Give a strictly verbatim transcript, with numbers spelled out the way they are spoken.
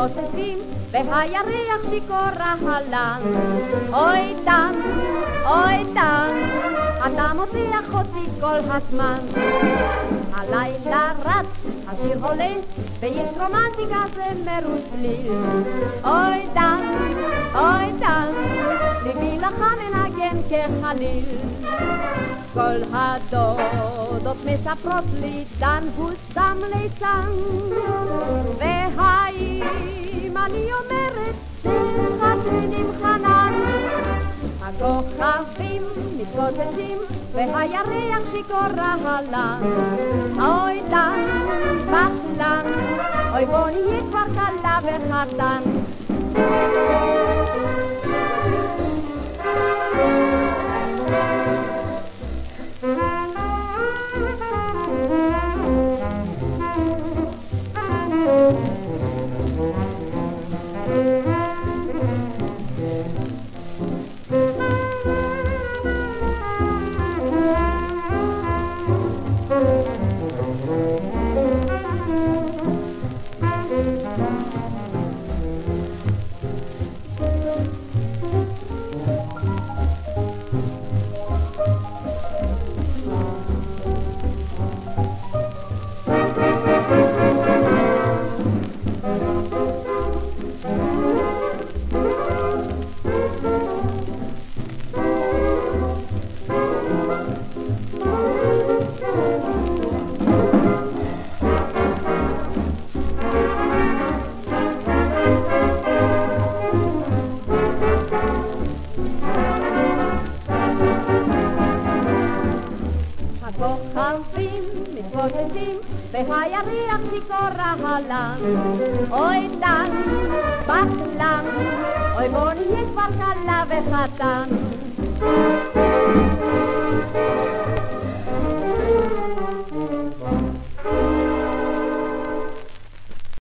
מתפוצצים והירח שיכור רהלן. אוי דן, אוי דן, אתה מותח אותי כל הזמן. הלילה רץ, השיר עולה, ויש רומנטיקה זמר וצליל. אוי דן, אוי דן, ליבי לך מנגן כחליל. כל הדודות מספרות לי דן הוא סתם ליצן, והאם אני אומרת שחתן עם חנן. הכוכבים מתפוצצים והירח שיכור רהלן. אוי דן, בחלן, אוי בוא נהיה כבר כלה וחתן. הכוכבים מתפוצצים והירח שיכור רהלן. אוי דן, בחלן, אוי בוא נהיה כבר כלה וחתן.